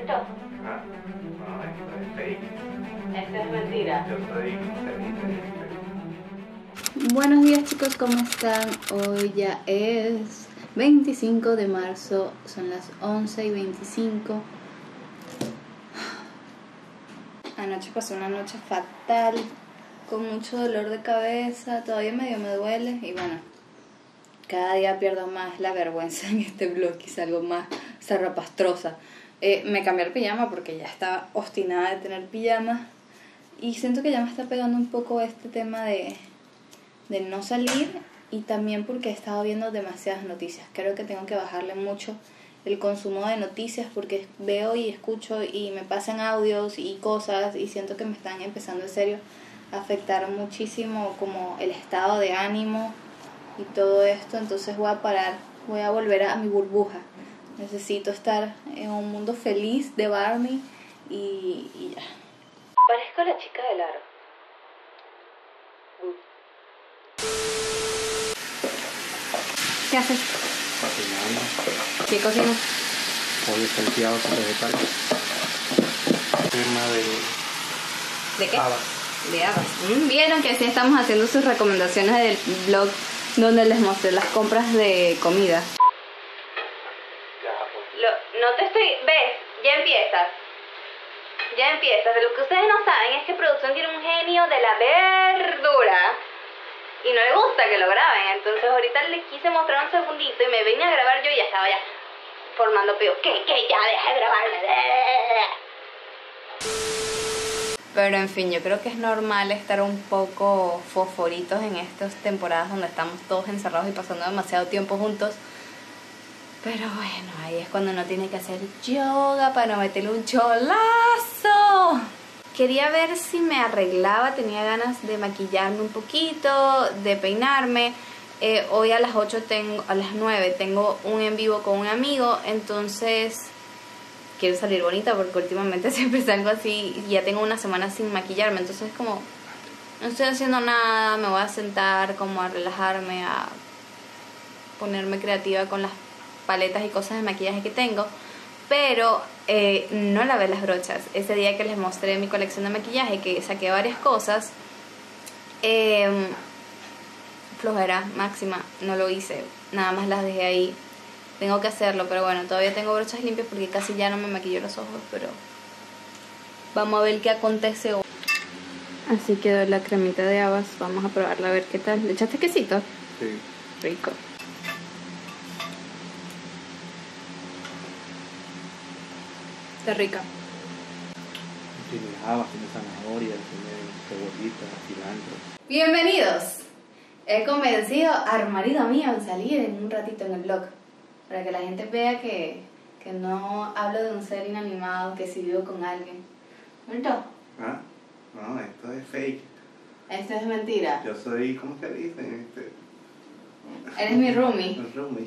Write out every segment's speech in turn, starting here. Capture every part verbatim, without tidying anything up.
¿Cierto? Ah, no, esto es fake. Esto es mentira. Yo soy feliz. Buenos días chicos, ¿cómo están? Hoy ya es veinticinco de marzo, son las once y veinticinco. Anoche pasé una noche fatal, con mucho dolor de cabeza, todavía medio me duele y bueno, cada día pierdo más la vergüenza en este blog y salgo más zarrapastrosa. Eh, me cambié el pijama porque ya estaba obstinada de tener pijama y siento que ya me está pegando un poco este tema de... de no salir y también porque he estado viendo demasiadas noticias. Creo que tengo que bajarle mucho el consumo de noticias porque veo y escucho y me pasan audios y cosas y siento que me están empezando en serio a afectar muchísimo como el estado de ánimo y todo esto. Entonces voy a parar, voy a volver a mi burbuja. Necesito estar en un mundo feliz de Barney y, y ya. Parezco la chica del aro. ¿Qué haces? Cocinando. ¿Qué cocinas? Pollo salteado con vegetales. Crema de... ¿De qué? habas. De habas. Mm, Vieron que sí estamos haciendo sus recomendaciones del blog donde les mostré las compras de comida. Ya, pues. Lo, no te estoy... ¿Ves? Ya empiezas. Ya empiezas. De lo que ustedes no saben es que producción tiene un genio de la verdura. Y no le gusta que lo graben. Entonces ahorita les quise mostrar un segundito y me vine a grabar yo y ya estaba ya formando peo. ¿Qué? ¿Qué? Ya deja de grabarme. Pero en fin, yo creo que es normal estar un poco fosforitos en estas temporadas donde estamos todos encerrados y pasando demasiado tiempo juntos. Pero bueno, ahí es cuando uno tiene que hacer yoga para no meterle un cholazo. Quería ver si me arreglaba, tenía ganas de maquillarme un poquito, de peinarme. Eh, hoy a las ocho tengo, a las nueve tengo un en vivo con un amigo, entonces quiero salir bonita porque últimamente siempre salgo así y ya tengo una semana sin maquillarme, entonces como no estoy haciendo nada, me voy a sentar como a relajarme, a ponerme creativa con las paletas y cosas de maquillaje que tengo. Pero eh, no lavé las brochas. Ese día que les mostré mi colección de maquillaje, que saqué varias cosas, eh, flojera máxima, no lo hice, nada más las dejé ahí. Tengo que hacerlo, pero bueno, todavía tengo brochas limpias porque casi ya no me maquillo los ojos, pero vamos a ver qué acontece hoy. Así quedó la cremita de habas, vamos a probarla a ver qué tal. ¿Le echaste quesito? Sí. Rico. Está rica. Tiene habas, tiene zanahoria, tiene cebollita, cilantro. Bienvenidos. He convencido al marido mío en salir en un ratito en el blog para que la gente vea que, que no hablo de un ser inanimado, que sí vivo con alguien. ¿Cierto? Ah, no, esto es fake. Esto es mentira. Yo soy, ¿cómo que dicen? Este... Eres mi roomie. Un roomie.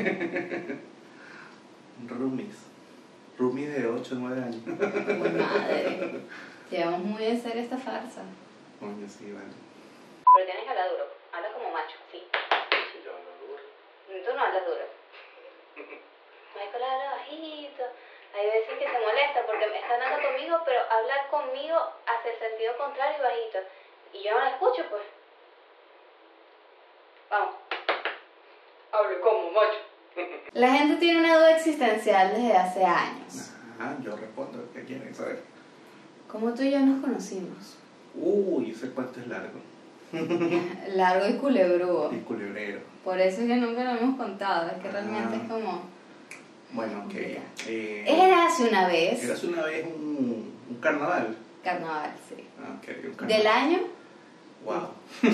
Roomies. Roomies de ocho o nueve años. Madre. Llevamos muy en serio esta farsa. Coño, sí, vale. Pero tienes que hablar duro. Habla como macho, sí. Sí, yo hablo duro. Tú no hablas duro. Michael habla bajito. Hay veces que se molesta porque me está hablando conmigo, pero habla conmigo hacia el sentido contrario y bajito. Y yo no la escucho, pues. Vamos. Hable como macho. La gente tiene una duda existencial desde hace años. Ah, yo respondo, ¿qué quieren saber? ¿Cómo tú y yo nos conocimos? Uy, ese cuento es largo. Largo y culebrudo. Y culebrero. Por eso es que nunca lo hemos contado. Es que realmente Ah. es como... Bueno, ok. Eh, Era hace una vez. Eras una vez un, un carnaval. Carnaval, sí. Ah, ok, un carnaval. ¿Del año? Wow.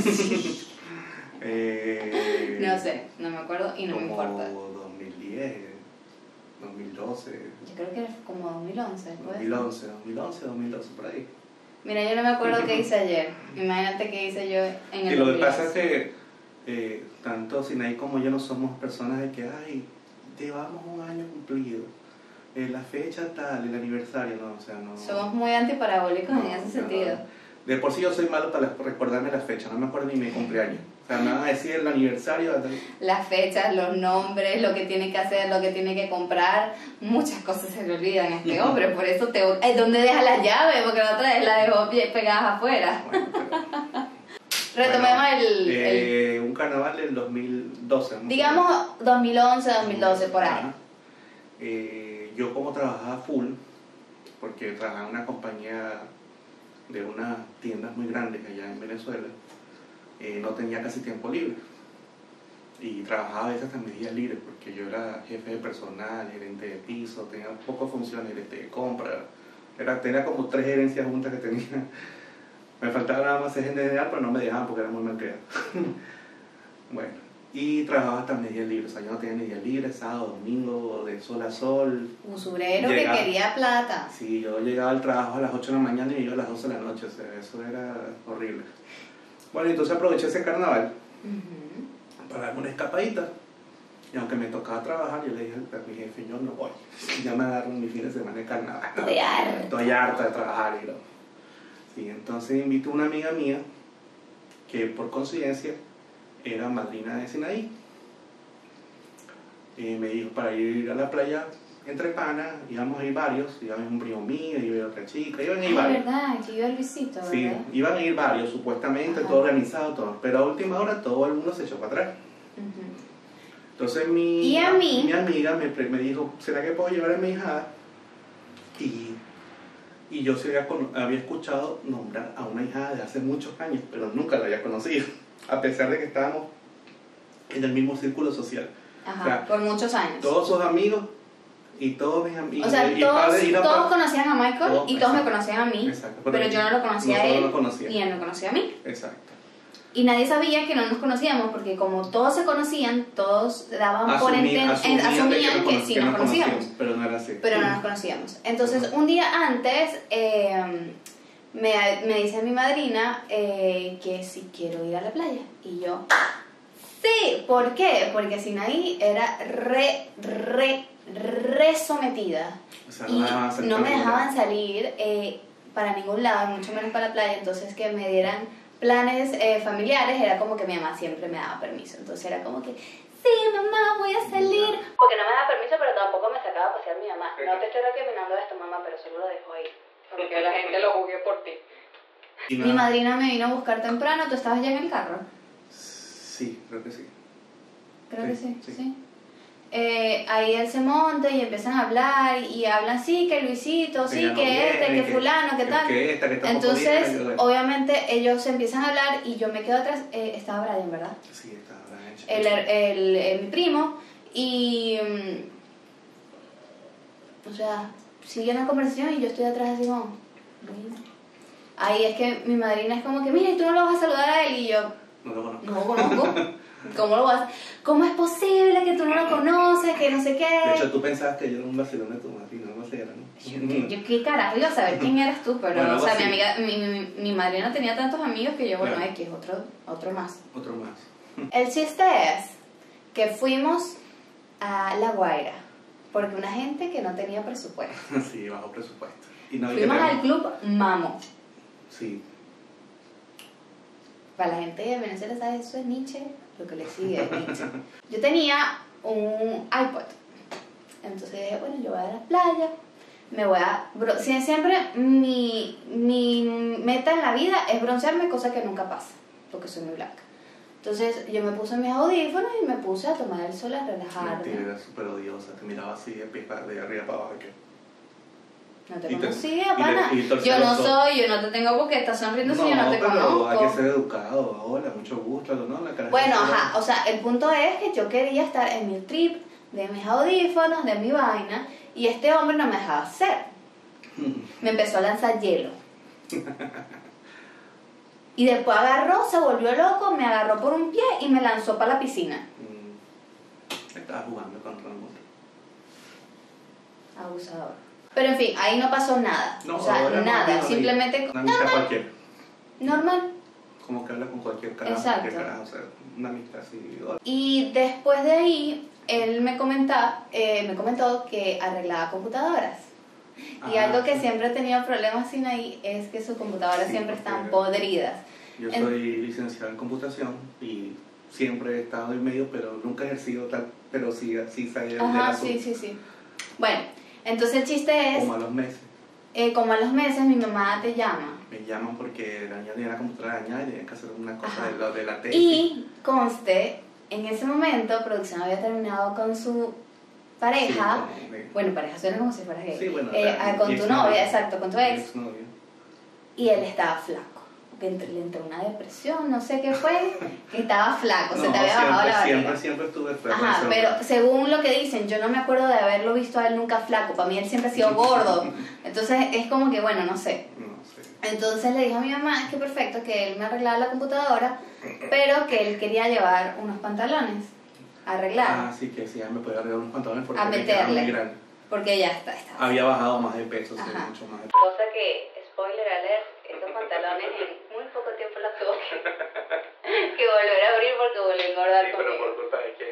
eh, No sé, no me acuerdo y no me importa. Como dos mil diez, dos mil doce. Yo creo que era como dos mil once. ¿puede dos ser? mil once, dos mil once, dos mil doce, por ahí. Mira, yo no me acuerdo qué hice ayer. Imagínate qué hice yo en el Y lo que dos mil once. pasa es que eh, tanto Sinaí como yo no somos personas de que, ay, llevamos un año cumplido, eh, la fecha tal, el aniversario, no, o sea, no. Somos muy antiparabólicos no, en ese no, sentido. no. De por sí yo soy malo para recordarme la fecha, no me acuerdo ni mi cumpleaños. O sea, me van a decir el aniversario. Las fechas, los nombres, lo que tiene que hacer, lo que tiene que comprar, muchas cosas se le olvidan a este hombre, por eso te... Eh, ¿dónde deja las llaves? Porque la otra vez la dejó pie- pegadas afuera. Bueno, pero- Retomemos bueno, el, eh, el... Un carnaval del dos mil doce. vamos a Digamos dos mil once, dos mil doce, por ahí. Ajá. Eh, yo como trabajaba full, porque trabajaba en una compañía de unas tiendas muy grandes allá en Venezuela, eh, no tenía casi tiempo libre. Y trabajaba a veces hasta mis días libres, porque yo era jefe de personal, gerente de piso, tenía pocas funciones, gerente de compra. Era, tenía como tres gerencias juntas que tenía. Me faltaba nada más ser gerente general, pero no me dejaban porque era muy mal criado. Bueno, y trabajaba hasta mis días libres, o sea, yo no tenía ni días libres, sábado, domingo, de sol a sol. Usurero Llegaba- que quería plata. Sí, yo llegaba al trabajo a las ocho de la mañana y yo a las doce de la noche, o sea, eso era horrible. Bueno, entonces aproveché ese carnaval Ujú. para darme una escapadita. Y aunque me tocaba trabajar, yo le dije a mi jefe, yo no voy. Ya me agarro mi fin de semana de carnaval. Estoy harta. Estoy harta de trabajar. Y lo... sí, entonces invité a una amiga mía que por coincidencia era madrina de Sinaí. Y me dijo para ir a la playa entre panas, íbamos a ir varios, iba a ir un primo mío, iba a ir otra chica, iban a ir Ah, varios. verdad, que iba el visito, ¿verdad? Sí, iban a ir varios, supuestamente, Ajá. todo organizado, todo. Pero a última hora todo el mundo se echó para atrás. Ujú. Entonces mi, ¿Y a mí? mi amiga me, pre- me dijo, ¿será que puedo llevar a mi hija? Y, y yo sí había, cono- había escuchado nombrar a una hija de hace muchos años, pero nunca la había conocido, a pesar de que estábamos en el mismo círculo social. Ajá, O sea, por muchos años. Todos sus amigos y todos mis amigos. O sea, y todos, padre y la todos pa- conocían a Michael Todos, y todos me exacto. conocían a mí, Exacto, pero, yo no lo conocía a nosotros él no lo conocíamos. y él no conocía a mí. Exacto. Y nadie sabía que no nos conocíamos porque como todos se conocían, todos daban por Asumí- enten- asumían de asumían que, cono- sí nos conocíamos, pero no era así. pero no nos conocíamos. Entonces, un día antes eh, me, me dice mi madrina eh, que si quiero ir a la playa. Y yo, sí, ¿por qué? Porque Sinaí era re, re, re sometida. O sea, Y no me dejaban salir no para me ningún dejaban lado. salir eh, para ningún lado, mucho menos para la playa. Entonces, que me dieran planes eh, familiares era como que mi mamá siempre me daba permiso. Entonces, era como que, sí, mamá, voy a salir. Porque no me daba permiso, pero tampoco me sacaba a pasear mi mamá. No te estoy recriminando esto, mamá, pero solo lo dejo ahí. Porque la gente lo juzgue por ti. Y Mi nada. madrina me vino a buscar temprano. ¿Tú estabas ya en el carro? Sí, creo que sí. Creo Sí, que sí, sí. sí. Eh, ahí él se monta y empiezan a hablar y hablan, sí, que Luisito, sí, Ella no que este, viene, que fulano, que tal. Que esta, que tampoco Entonces, viene, que- obviamente, ellos se empiezan a hablar y yo me quedo atrás. Eh, estaba Brian, ¿verdad? Sí, está Brian. El, el, el- mi primo. Y. mm, o sea, sigue la conversación y yo estoy atrás así como. "Bueno". Ahí es que mi madrina es como que, mira, ¿y tú no lo vas a saludar a él? Y yo, No lo conozco. no lo conozco. ¿Cómo lo vas? ¿Cómo es posible que tú no lo conoces? Que no sé qué. De hecho, tú pensabas que yo era un vacilón de tu madrina, no sé, era, ¿no? Yo, yo qué carajo iba a saber quién eras tú, pero Bueno, o sea, algo mi así. amiga, mi, mi, mi madrina tenía tantos amigos que yo, bueno, Claro. X, otro, otro más. Otro más. El chiste es que fuimos a La Guaira, porque una gente que no tenía presupuesto. Sí, bajo presupuesto. Y no había Fuimos que al club Mamo. Sí. Para la gente de Venezuela, ¿sabes? Eso es Nietzsche, lo que le sigue es Nietzsche. Yo tenía un iPod. Entonces dije, bueno, yo voy a la playa, me voy a... bro- sie- Siempre mi, mi meta en la vida es broncearme, cosa que nunca pasa, porque soy muy blanca. Entonces yo me puse mis audífonos y me puse a tomar el sol, a relajarme. Mentira, era súper odiosa. Te miraba así de, pie pa- de arriba para abajo. ¿Qué? No te Y te- conocía, y te- pana. y torció Yo no los ojos. soy, yo no te tengo porque estás sonriendo si yo no te pero conozco. hay que ser educado. Hola, mucho gusto. ¿No? La cara Bueno, ajá, o sea, el punto es que yo quería estar en mi trip, de mis audífonos, de mi vaina, y este hombre no me dejaba hacer. Me empezó a lanzar hielo. Y después agarró, se volvió loco, me agarró por un pie y me lanzó para la piscina. Mm. Estaba jugando contra el mundo. Abusador. Pero en fin, ahí no pasó nada. No, o sea, ahora nada, no, no, simplemente una amistad cualquiera. normal. Como que habla con cualquier carajo. Exacto. Cualquier carajo, o sea, una amistad así. hola. Y después de ahí, él me, comenta, eh, me comentó que arreglaba computadoras. Y Ah, algo que sí. siempre he tenido problemas sin ahí es que sus computadoras Sí, siempre porque- están podridas. Yo soy licenciado en computación y siempre he estado en medio, pero nunca he ejercido tal, pero sí, sí salí del Ajá, asunto. sí, sí, sí. Bueno, entonces el chiste es... Como a los meses. Eh, como a los meses mi mamá te llama. Me llaman porque la niña tenía la computadora dañada y tenían que hacer una cosa Ajá. de lo de la tesis. Y conste, en ese momento producción había terminado con su pareja. Sí, como de- Bueno, pareja suena como si fueras gay. Sí, bueno, Eh, la- ah, con tu exnovia. novia, exacto, con tu ex. exnovia. Y él estaba flaco. Que entre- le entró una depresión, no sé qué fue, que estaba flaco, se No, te había bajado siempre, la barriga. siempre, siempre estuve flaco. Ajá, ese pero hombre. según lo que dicen, yo no me acuerdo de haberlo visto a él nunca flaco. Para mí él siempre ha sido gordo. Entonces es como que, bueno, no sé. No sé. Entonces le dije a mi mamá, es que perfecto, que él me arreglaba la computadora, pero que él quería llevar unos pantalones a arreglar, Ah, sí, que sí, ya me podía arreglar unos pantalones porque A me quedaban meterle. muy grandes. porque ya está, estaba. Había bajado más de peso, sí, Ajá. mucho más de Cosa que, spoiler alert, esos pantalones en muy poco tiempo los tuvo que, que volver a abrir porque volvió a engordar conmigo. culpa de quién.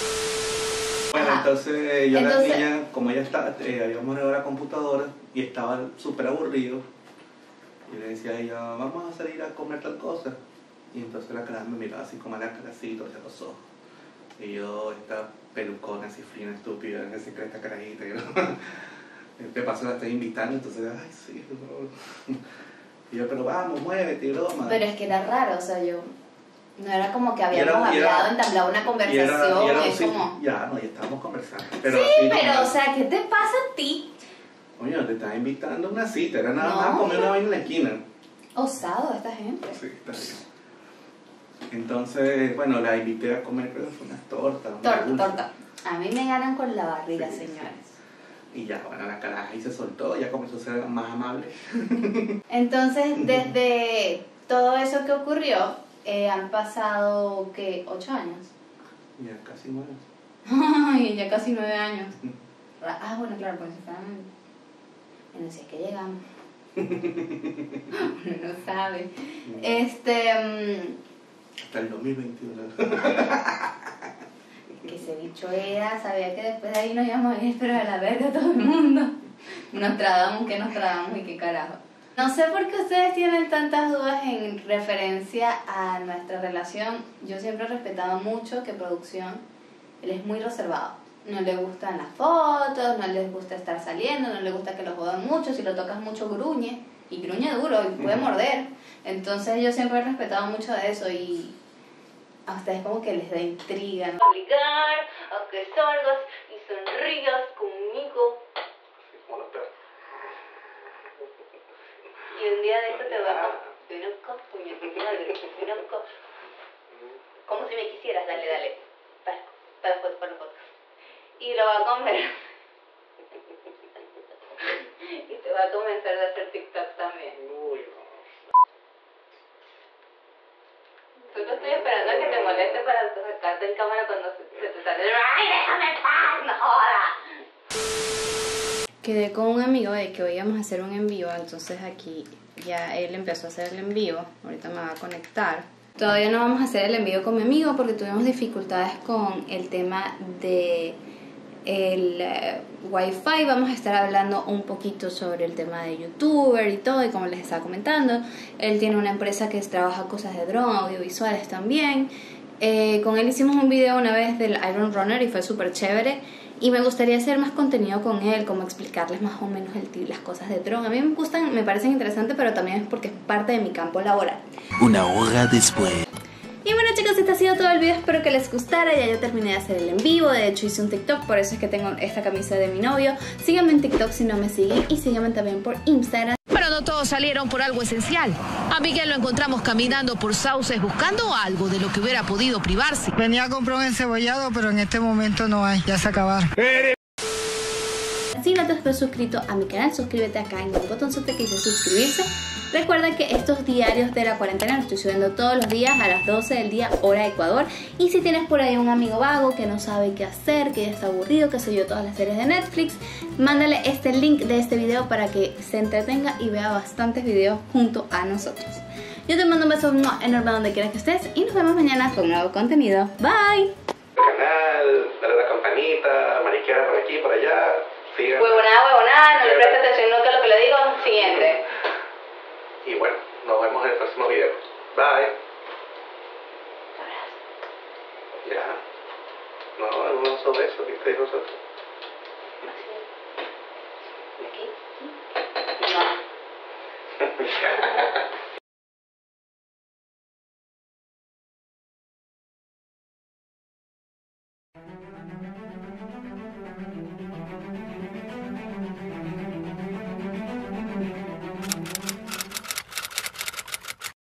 Bueno, Ajá. entonces yo Entonces- la niña, como ella estaba, eh, habíamos arreglado la computadora y estaba súper aburrido, y le decía a ella, vamos a salir a comer tal cosa. Y entonces la cara me miraba así como a la caracita, hacia los ojos. Y yo, esta pelucona así fina, estúpida, que se cree esta carajita. Y yo, de paso la estoy invitando, entonces, ay, sí. No. Y yo, pero vamos, muévete, y broma. Pero es que era raro, o sea, yo... No era como que Y era- habíamos y era- hablado, entablado una Y conversación, era, y era un es sitio- como... Ya, no, ya estábamos conversando. Pero Sí, así pero, normal. o sea, ¿qué te pasa a ti? Oye, te estaba invitando a una cita, era nada No, más comer mira. una vaina en la esquina. Osado esta gente. Sí, está bien. Entonces, bueno, la invité a comer, creo que fue unas tortas. una Torta, dulce. torta. A mí me ganan con la barriga, Sí, sí. señores. Y ya, bueno, la caraja y se soltó, ya comenzó a ser más amable. Entonces, desde todo eso que ocurrió, eh, han pasado, ¿qué? ¿Ocho años? Ya casi nueve. Ay, ya casi nueve años. Ra- Ah, bueno, claro, pues están... Bueno, si es que llegamos. Uno no sabe. Este... mm, Hasta el dos mil veintiuno. que ese bicho era, sabía que después de ahí nos íbamos a ir, pero a la verga todo el mundo. Nos tratamos, que nos tratamos y qué carajo. No sé por qué ustedes tienen tantas dudas en referencia a nuestra relación. Yo siempre he respetado mucho que producción, él es muy reservado. No le gustan las fotos, no les gusta estar saliendo, no le gusta que lo jodan mucho. Si lo tocas mucho gruñe, y gruñe duro, y puede morder. Entonces yo siempre he respetado mucho de eso y a ustedes como que les da intriga, ¿no? Obligar a que salgas y sonrías conmigo. Como los perros. Y un día de esto te voy a comer una copa, puñetita madre, una copa. Como si me quisieras, dale, dale. Para, para, para, para, para. Y lo va a comer. Y te va a comenzar a hacer TikTok también. Uy, no. Solo estoy esperando a que te moleste para sacarte en cámara cuando se, se te sale. ¡Ay, déjame en paz! ¡No jodas! Quedé con un amigo de que hoy íbamos a hacer un en vivo, entonces aquí ya él empezó a hacer el en vivo, ahorita me va a conectar. Todavía no vamos a hacer el en vivo con mi amigo porque tuvimos dificultades con el tema de el eh, wifi. Vamos a estar hablando un poquito sobre el tema de youtuber y todo, y como les estaba comentando, él tiene una empresa que trabaja cosas de dron, audiovisuales también. Eh, con él hicimos un video una vez del Iron Runner y fue súper chévere. Y me gustaría hacer más contenido con él, como explicarles más o menos el, las cosas de dron. A mí me gustan, me parecen interesantes, pero también es porque es parte de mi campo laboral. Una hora después. Y bueno, chicos, este ha sido todo el video, espero que les gustara. Ya yo terminé de hacer el en vivo, de hecho hice un TikTok, por eso es que tengo esta camisa de mi novio. Síganme en TikTok si no me siguen y síganme también por Instagram. Pero no todos salieron por algo esencial. A Miguel lo encontramos caminando por sauces buscando algo de lo que hubiera podido privarse. Venía a comprar un encebollado, pero en este momento no hay, ya se acabaron. Si no te has suscrito a mi canal, suscríbete acá en el botonzote que dice suscribirse. Recuerda que estos diarios de la cuarentena los estoy subiendo todos los días a las doce del día, hora Ecuador. Y si tienes por ahí un amigo vago que no sabe qué hacer, que ya está aburrido, que sé yo, todas las series de Netflix, mándale este link de este video para que se entretenga y vea bastantes videos junto a nosotros. Yo te mando un beso enorme donde quiera que estés y nos vemos mañana con nuevo contenido. Bye. Canal, dale a la campanita, mariquera por aquí, por allá. Sigan. Huevonada, huevonada, no le presta atención nunca a lo que le digo. Siguiente. Y bueno, nos vemos en el próximo video. Bye. Ya. No, un oso beso, ¿qué te dijo eso? Aquí. No.